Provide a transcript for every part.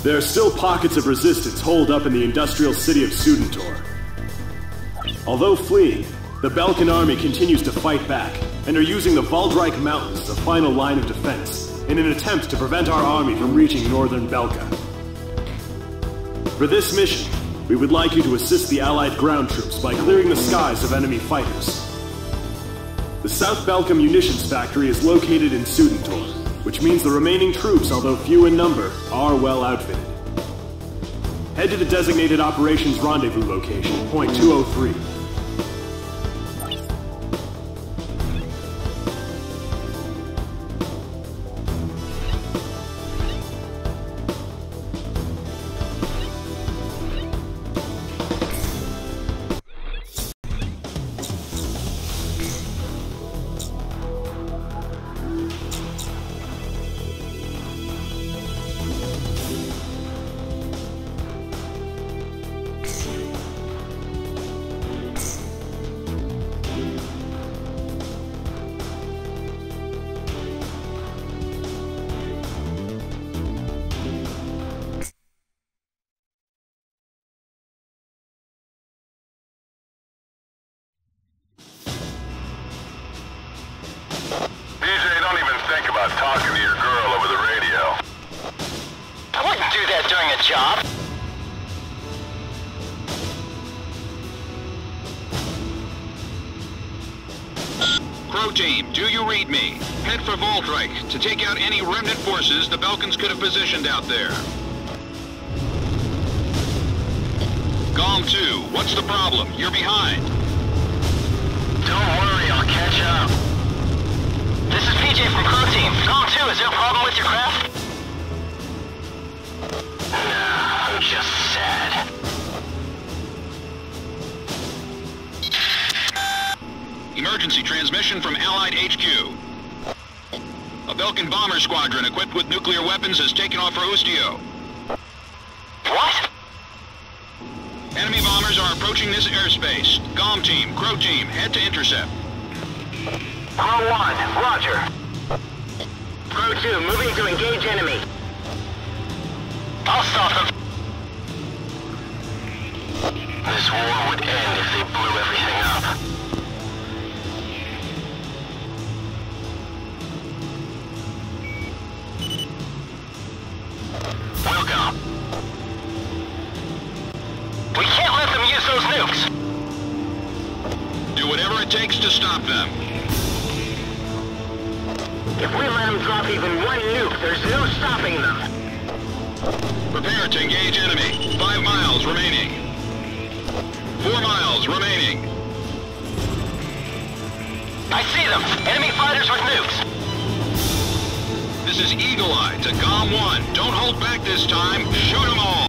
There are still pockets of resistance holed up in the industrial city of Sudentor. Although fleeing, the Belkan army continues to fight back, and are using the Valdreich Mountains as a final line of defense, in an attempt to prevent our army from reaching northern Belka. For this mission, we would like you to assist the Allied ground troops by clearing the skies of enemy fighters. The South Belka munitions factory is located in Sudentor, which means the remaining troops, although few in number, are well outfitted. Head to the designated operations rendezvous location, point 203. DJ, don't even think about talking to your girl over the radio. I wouldn't do that during a job. Crow Team, do you read me? Head for Valdreich to take out any remnant forces the Belkans could have positioned out there. Golem 2, what's the problem? You're behind. Don't worry, I'll catch up. This is PJ from Crow Team. Golem 2, is there a problem with your craft? Nah, I'm just sad. Emergency transmission from Allied HQ. A Belkan bomber squadron equipped with nuclear weapons has taken off for Ustio. What? Enemy bombers are approaching this airspace. Golem Team, Crow Team, head to intercept. Crow 1, roger. Crow 2, moving to engage enemy. I'll stop them. This war would end if they blew everything up. Welcome. We can't let them use those nukes. Do whatever it takes to stop them. If we let them drop even one nuke, there's no stopping them. Prepare to engage enemy. 5 miles remaining. 4 miles remaining. I see them. Enemy fighters with nukes. This is Eagle Eye to Golem 1. Don't hold back this time. Shoot them all.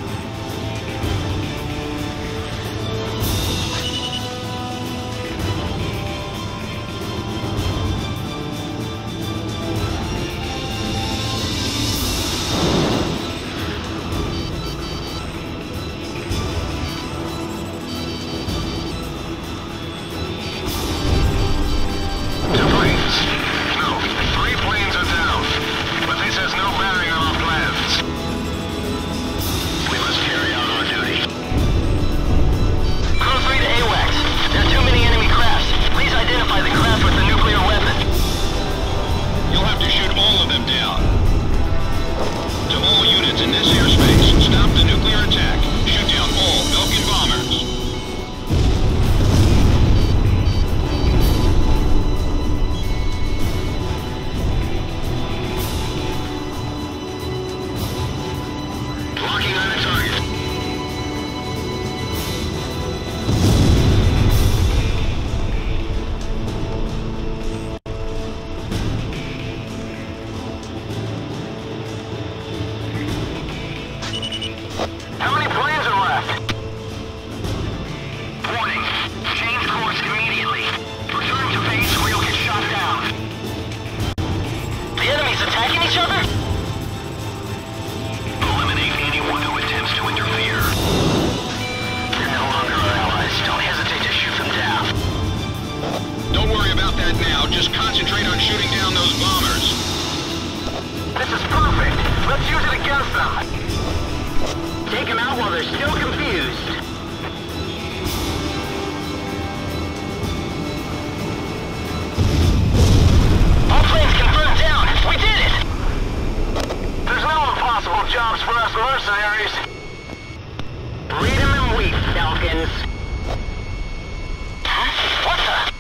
Just concentrate on shooting down those bombers. This is perfect. Let's use it against them. them out while they're still confused. All planes confirmed down. We did it! There's no impossible jobs for us mercenaries. Read them and weep, Falcons. Huh? What the?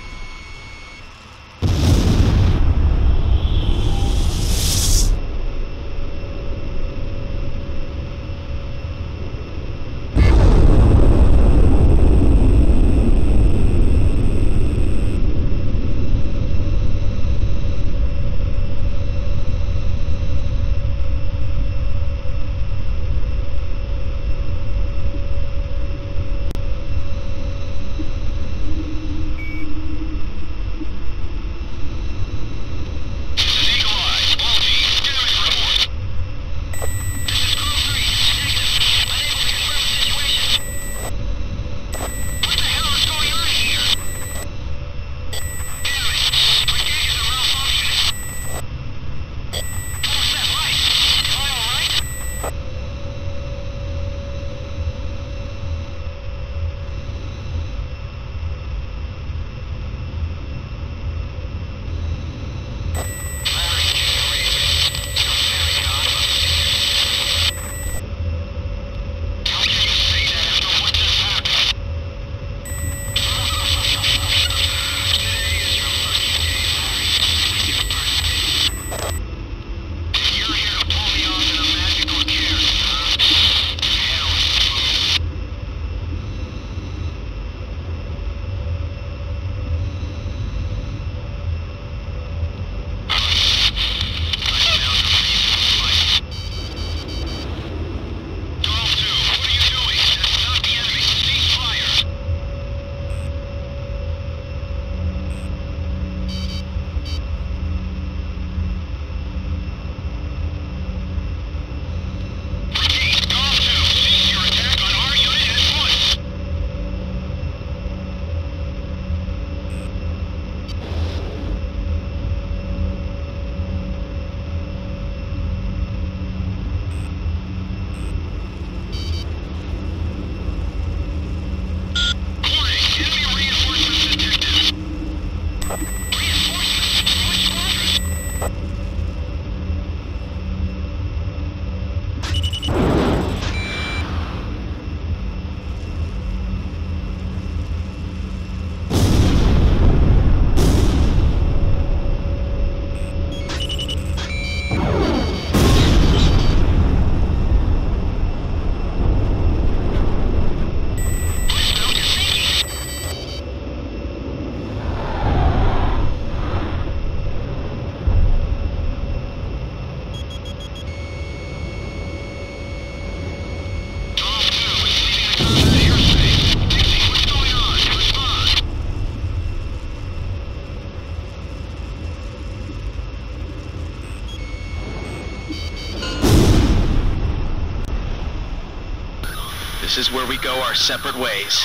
This is where we go our separate ways.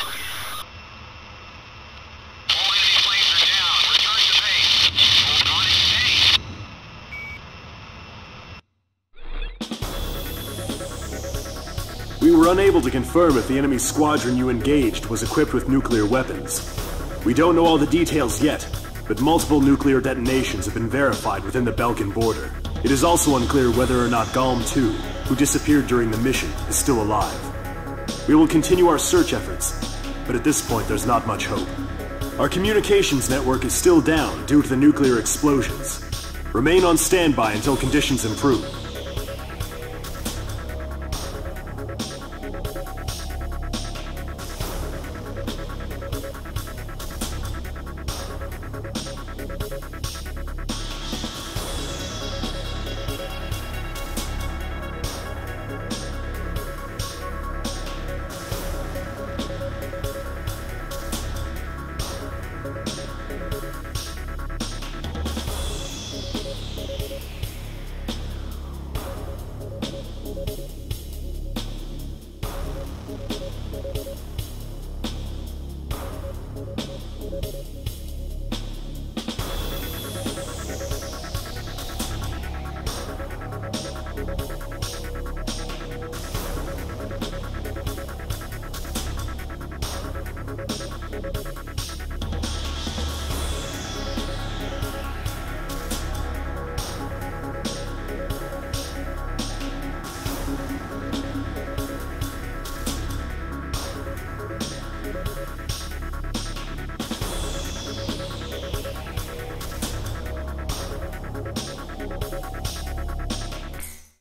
All enemy planes are down. Return to base. Hold on and stay. We were unable to confirm if the enemy squadron you engaged was equipped with nuclear weapons. We don't know all the details yet, but multiple nuclear detonations have been verified within the Belkan border. It is also unclear whether or not Galm 2, who disappeared during the mission, is still alive. We will continue our search efforts, but at this point there's not much hope. Our communications network is still down due to the nuclear explosions. Remain on standby until conditions improve.